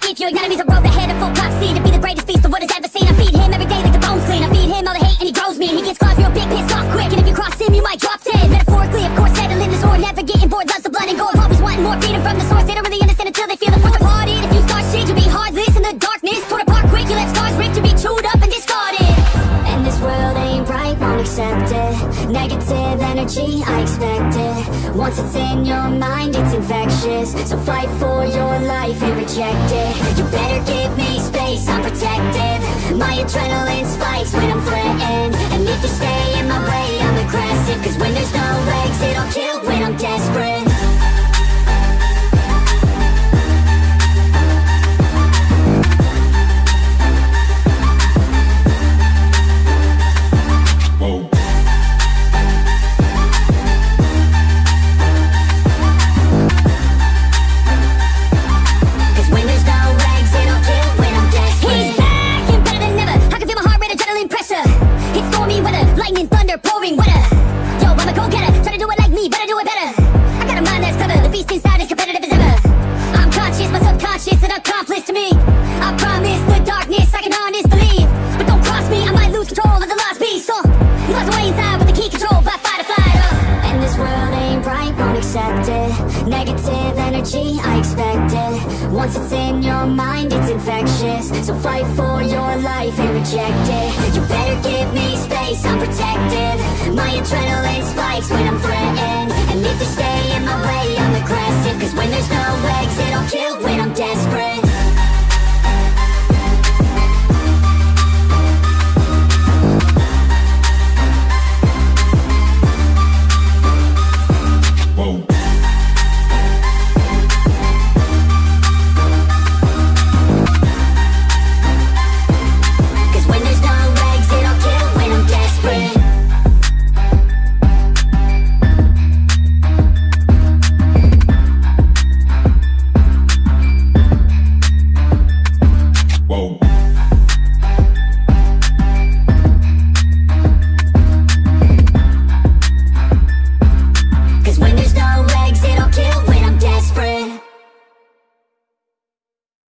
If your enemies are road ahead of full prophecy to be the greatest beast the world has ever seen. I feed him every day like the bones clean. I feed him all the hate and he grows me. He gets claws real big, pissed off quick. And if you cross him, you might drop dead. Metaphorically, of course, settling the sword, never getting bored, loves the blood and gore. Always wanting more freedom from the source. They don't really understand until they feel the force departed. If you start shit, you'll be heartless in the darkness. Torn apart quick, you let scars rip to be chewed up and discarded. And this world ain't right, won't accept it. Negative energy, I expect it. Once it's in your mind, it's infectious. So fight for your life and reject it. You better give me space, I'm protective. My adrenaline spikes when I'm threatened. And if you stay in my way, I'm aggressive. Cause when there's no exit, I'll kill when I'm desperate. Negative energy, I expect it. Once it's in your mind, it's infectious. So fight for your life and reject it. You better give me space, I'm protective. My adrenaline spikes when I'm threatened. And if you stay in my way, I'm aggressive. Cause when there's no exit, I'll kill when I'm desperate.